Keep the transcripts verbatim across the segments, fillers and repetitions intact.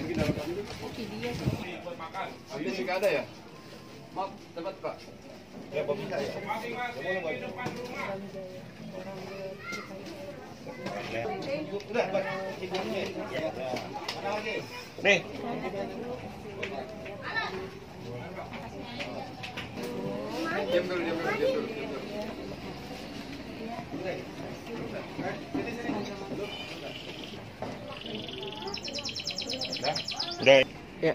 Habis juga ada ya? Maaf, dapat Pak. Ya, bisa ya. Udah, Pak. Nih. Diam dulu, diam dulu, diam dulu. Udah. Ya.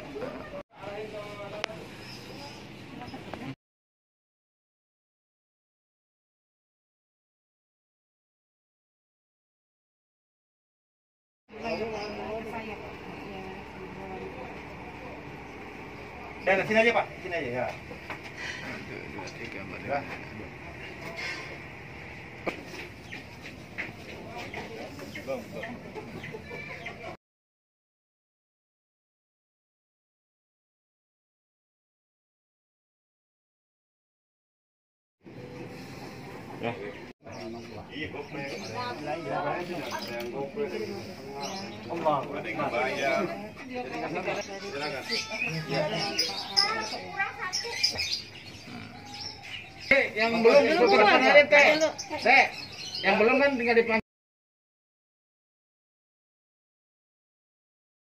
Dan sini aja Pak, sini aja ya. Satu, dua, tiga, empat, Ya. Belum, belum. Ya. Iya, GoPro. Yang GoPro. Allah, ada yang bayar. Silakan. Yang belum itu ke depan aja, Teh. Teh, yang belum kan tinggal dipanggil.